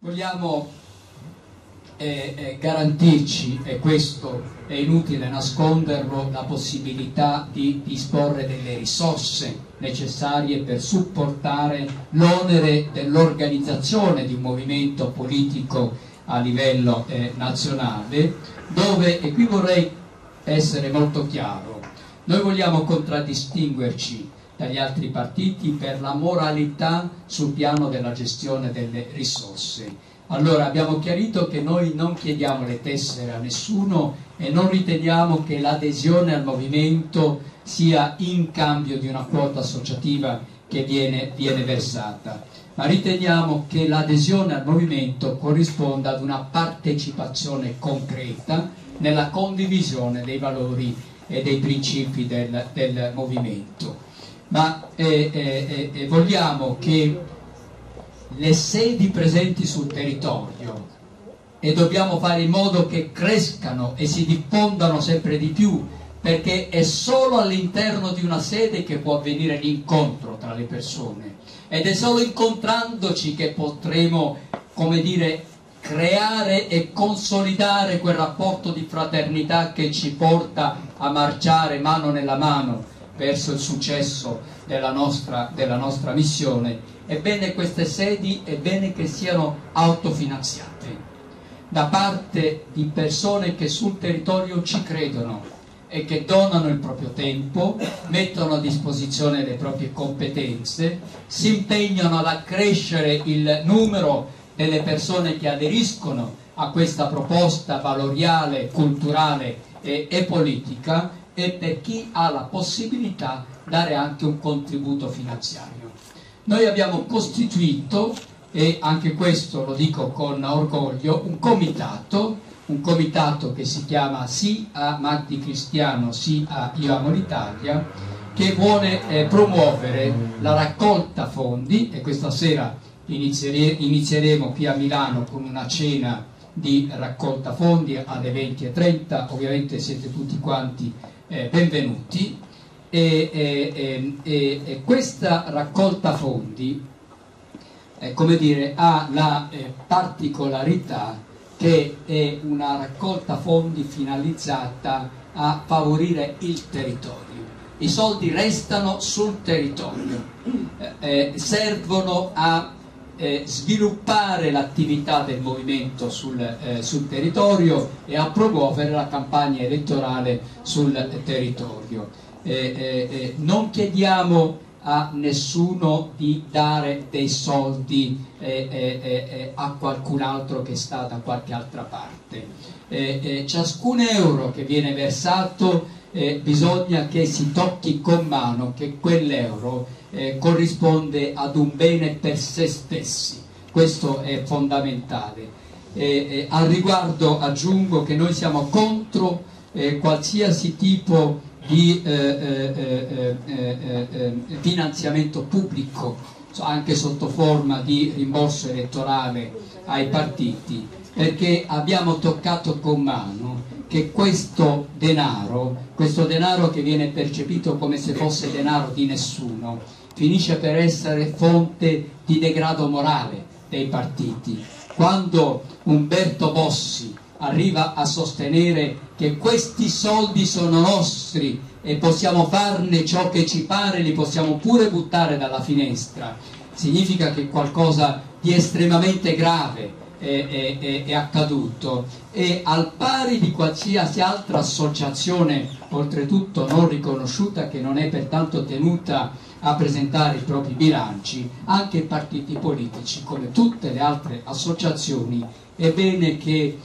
Vogliamo garantirci, e questo è inutile nasconderlo, la possibilità di disporre delle risorse necessarie per supportare l'onere dell'organizzazione di un movimento politico a livello nazionale, dove, e qui vorrei essere molto chiaro, noi vogliamo contraddistinguerci dagli altri partiti per la moralità sul piano della gestione delle risorse. Allora abbiamo chiarito che noi non chiediamo le tessere a nessuno e non riteniamo che l'adesione al movimento sia in cambio di una quota associativa che viene versata, ma riteniamo che l'adesione al movimento corrisponda ad una partecipazione concreta nella condivisione dei valori e dei principi del movimento. Ma vogliamo che le sedi presenti sul territorio, e dobbiamo fare in modo che crescano e si diffondano sempre di più, perché è solo all'interno di una sede che può avvenire l'incontro tra le persone, ed è solo incontrandoci che potremo, come dire, creare e consolidare quel rapporto di fraternità che ci porta a marciare mano nella mano verso il successo della nostra missione. Ebbene, queste sedi è bene che siano autofinanziate da parte di persone che sul territorio ci credono e che donano il proprio tempo, mettono a disposizione le proprie competenze, si impegnano ad accrescere il numero delle persone che aderiscono a questa proposta valoriale, culturale e politica, e per chi ha la possibilità dare anche un contributo finanziario. Noi abbiamo costituito, e anche questo lo dico con orgoglio, un comitato che si chiama Sì a Magdi Cristiano, Sì a Io Amo l'Italia, che vuole promuovere la raccolta fondi, e questa sera inizieremo qui a Milano con una cena di raccolta fondi alle 20:30, ovviamente siete tutti quanti benvenuti, e questa raccolta fondi come dire, ha la particolarità che è una raccolta fondi finalizzata a favorire il territorio. I soldi restano sul territorio, servono a sviluppare l'attività del movimento sul territorio e a promuovere la campagna elettorale sul territorio. Non chiediamo a nessuno di dare dei soldi a qualcun altro che sta da qualche altra parte. Ciascun euro che viene versato bisogna che si tocchi con mano che quell'euro corrisponde ad un bene per se stessi. Questo è fondamentale. Al riguardo aggiungo che noi siamo contro qualsiasi tipo di finanziamento pubblico, anche sotto forma di rimborso elettorale ai partiti, perché abbiamo toccato con mano che questo denaro che viene percepito come se fosse denaro di nessuno, finisce per essere fonte di degrado morale dei partiti. Quando Umberto Bossi arriva a sostenere che questi soldi sono nostri e possiamo farne ciò che ci pare, li possiamo pure buttare dalla finestra, significa che qualcosa di estremamente grave è accaduto, e al pari di qualsiasi altra associazione, oltretutto non riconosciuta, che non è pertanto tenuta a presentare i propri bilanci, anche i partiti politici, come tutte le altre associazioni, è bene che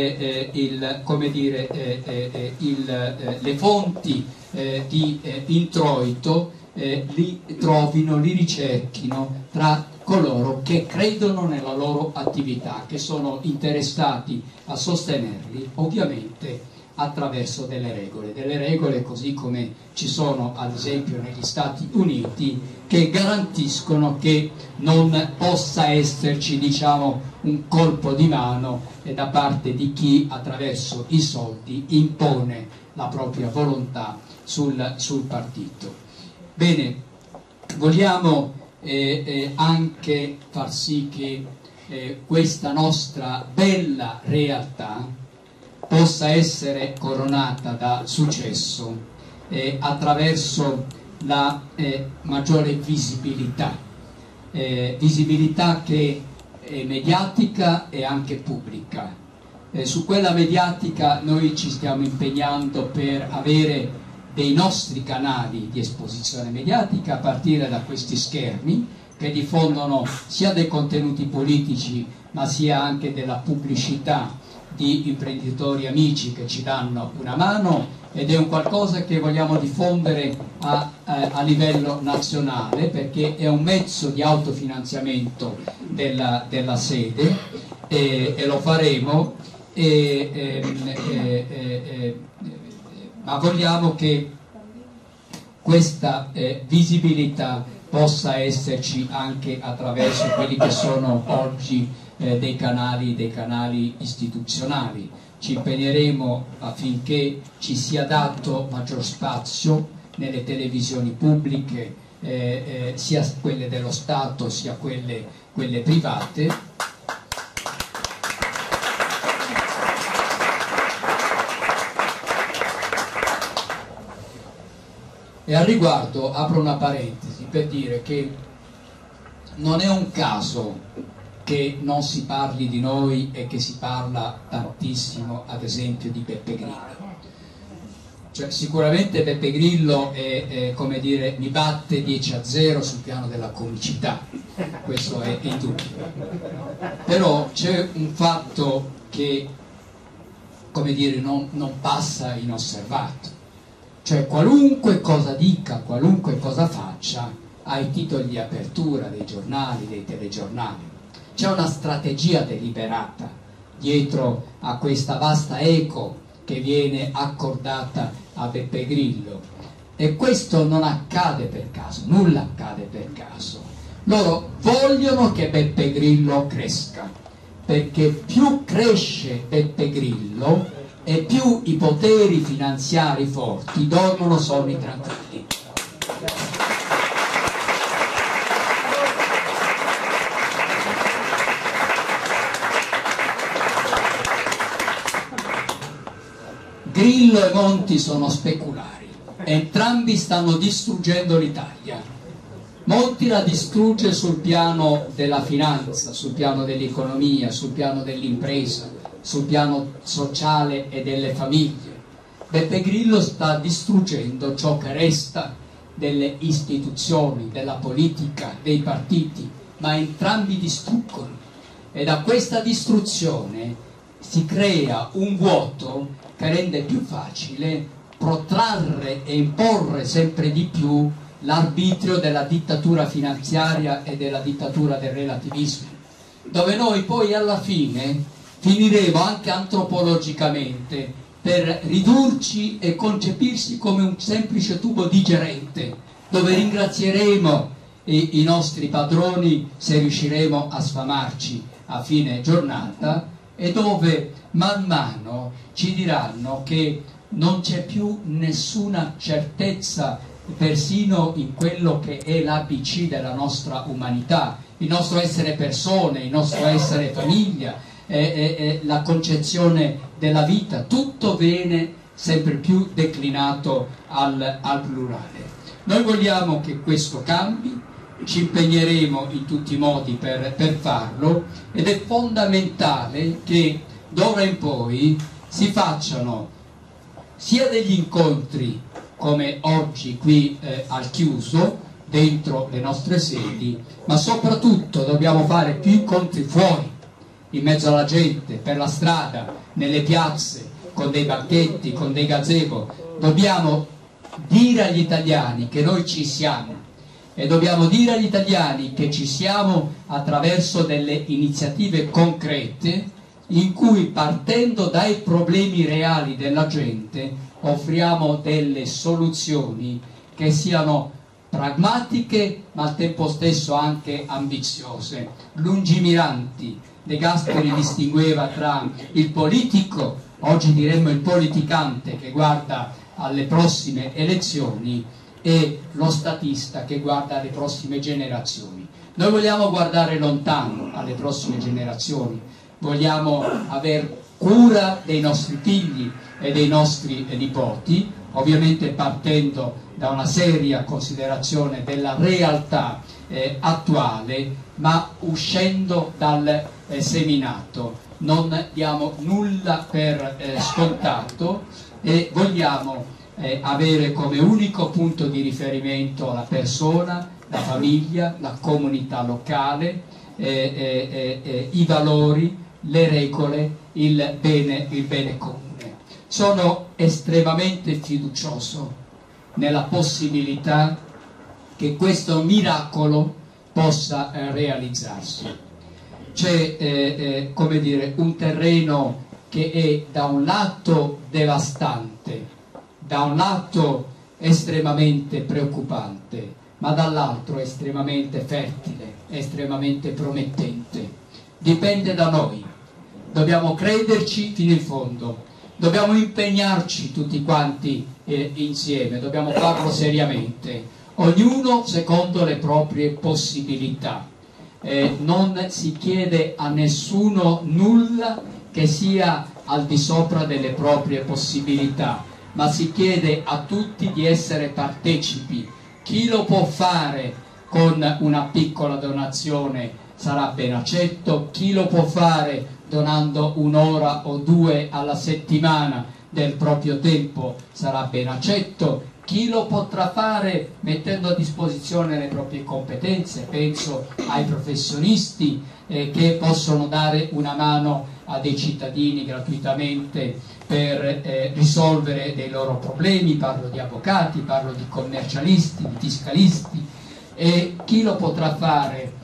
le fonti di introito li trovino, li ricerchino tra coloro che credono nella loro attività, che sono interessati a sostenerli, ovviamente attraverso delle regole così come ci sono ad esempio negli Stati Uniti, che garantiscono che non possa esserci, diciamo, un colpo di mano da parte di chi attraverso i soldi impone la propria volontà sul partito. Bene, vogliamo anche far sì che questa nostra bella realtà possa essere coronata da successo attraverso la maggiore visibilità, visibilità che è mediatica e anche pubblica. Su quella mediatica noi ci stiamo impegnando per avere dei nostri canali di esposizione mediatica a partire da questi schermi che diffondono sia dei contenuti politici ma sia anche della pubblicità di imprenditori amici che ci danno una mano, ed è un qualcosa che vogliamo diffondere a livello nazionale, perché è un mezzo di autofinanziamento della sede, e lo faremo, ma vogliamo che questa visibilità possa esserci anche attraverso quelli che sono oggi dei canali istituzionali. Ci impegneremo affinché ci sia dato maggior spazio nelle televisioni pubbliche, sia quelle dello Stato sia quelle private. E al riguardo apro una parentesi per dire che non è un caso che non si parli di noi e che si parla tantissimo, ad esempio, di Beppe Grillo. Cioè, sicuramente Beppe Grillo come dire, mi batte 10-0 sul piano della comicità, questo è indubbio. Però c'è un fatto che, come dire, non passa inosservato. Cioè, qualunque cosa dica, qualunque cosa faccia, ha i titoli di apertura dei giornali, dei telegiornali. C'è una strategia deliberata dietro a questa vasta eco che viene accordata a Beppe Grillo, e questo non accade per caso, nulla accade per caso. Loro vogliono che Beppe Grillo cresca, perché più cresce Beppe Grillo e più i poteri finanziari forti dormono sonni tranquilli. Grillo e Monti sono speculari, entrambi stanno distruggendo l'Italia. Monti la distrugge sul piano della finanza, sul piano dell'economia, sul piano dell'impresa, sul piano sociale e delle famiglie. Beppe Grillo sta distruggendo ciò che resta delle istituzioni, della politica, dei partiti, ma entrambi distruggono. E da questa distruzione si crea un vuoto che rende più facile protrarre e imporre sempre di più l'arbitrio della dittatura finanziaria e della dittatura del relativismo, dove noi poi alla fine finiremo anche antropologicamente per ridurci e concepirsi come un semplice tubo digerente, dove ringrazieremo i nostri padroni se riusciremo a sfamarci a fine giornata, e dove man mano ci diranno che non c'è più nessuna certezza persino in quello che è l'ABC della nostra umanità, il nostro essere persone, il nostro essere famiglia, la concezione della vita, tutto viene sempre più declinato al plurale. Noi vogliamo che questo cambi, ci impegneremo in tutti i modi per farlo, ed è fondamentale che d'ora in poi si facciano sia degli incontri come oggi qui al chiuso, dentro le nostre sedi, ma soprattutto dobbiamo fare più incontri fuori, in mezzo alla gente, per la strada, nelle piazze, con dei banchetti, con dei gazebo. Dobbiamo dire agli italiani che noi ci siamo, e dobbiamo dire agli italiani che ci siamo attraverso delle iniziative concrete in cui, partendo dai problemi reali della gente, offriamo delle soluzioni che siano pragmatiche ma al tempo stesso anche ambiziose, lungimiranti. De Gasperi distingueva tra il politico, oggi diremmo il politicante, che guarda alle prossime elezioni, e lo statista che guarda alle prossime generazioni. Noi vogliamo guardare lontano alle prossime generazioni, vogliamo aver cura dei nostri figli e dei nostri nipoti, ovviamente partendo da una seria considerazione della realtà attuale, ma uscendo dal seminato. Non diamo nulla per scontato e vogliamo avere come unico punto di riferimento la persona, la famiglia, la comunità locale, i valori, le regole, il bene comune. Sono estremamente fiducioso nella possibilità che questo miracolo possa realizzarsi. C'è come dire, un terreno che è da un lato devastante, da un lato estremamente preoccupante, ma dall'altro estremamente fertile, estremamente promettente. Dipende da noi, dobbiamo crederci fino in fondo, dobbiamo impegnarci tutti quanti insieme, dobbiamo farlo seriamente, ognuno secondo le proprie possibilità. Non si chiede a nessuno nulla che sia al di sopra delle proprie possibilità, ma si chiede a tutti di essere partecipi. Chi lo può fare con una piccola donazione sarà ben accetto, chi lo può fare donando un'ora o due alla settimana del proprio tempo sarà ben accetto, chi lo potrà fare mettendo a disposizione le proprie competenze, penso ai professionisti che possono dare una mano a dei cittadini gratuitamente per risolvere dei loro problemi, parlo di avvocati, parlo di commercialisti, di fiscalisti, e chi lo potrà fare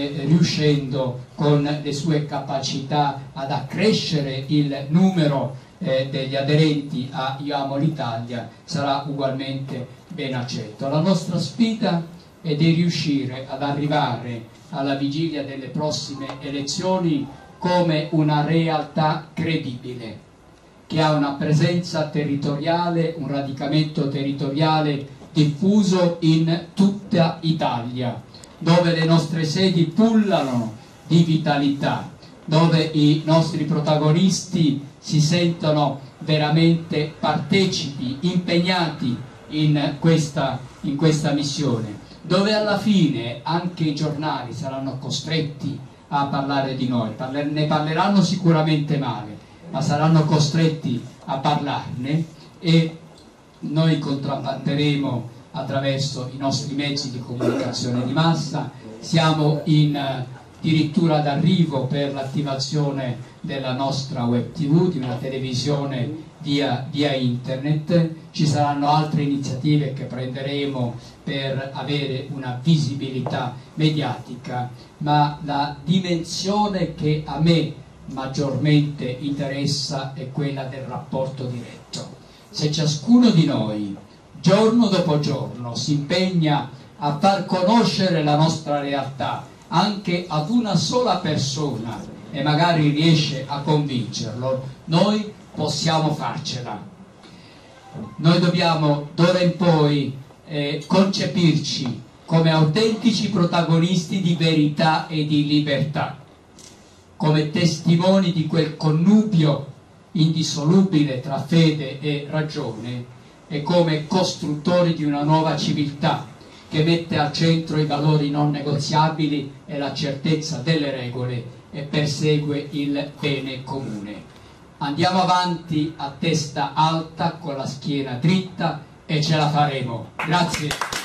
riuscendo con le sue capacità ad accrescere il numero degli aderenti a Io Amo l'Italia sarà ugualmente ben accetto. La nostra sfida è di riuscire ad arrivare alla vigilia delle prossime elezioni come una realtà credibile, che ha una presenza territoriale, un radicamento territoriale diffuso in tutta Italia, dove le nostre sedi pullano di vitalità, dove i nostri protagonisti si sentono veramente partecipi, impegnati in questa missione, dove alla fine anche i giornali saranno costretti a parlare di noi, ne parleranno sicuramente male, ma saranno costretti a parlarne e noi contrabbanderemo attraverso i nostri mezzi di comunicazione di massa. Siamo addirittura d'arrivo per l'attivazione della nostra web tv, di una televisione via internet. Ci saranno altre iniziative che prenderemo per avere una visibilità mediatica, ma la dimensione che a me maggiormente interessa è quella del rapporto diretto. Se ciascuno di noi giorno dopo giorno si impegna a far conoscere la nostra realtà anche ad una sola persona e magari riesce a convincerlo, noi possiamo farcela. Noi dobbiamo d'ora in poi concepirci come autentici protagonisti di verità e di libertà, come testimoni di quel connubio indissolubile tra fede e ragione, e come costruttori di una nuova civiltà che mette al centro i valori non negoziabili e la certezza delle regole e persegue il bene comune. Andiamo avanti a testa alta, con la schiena dritta, e ce la faremo. Grazie.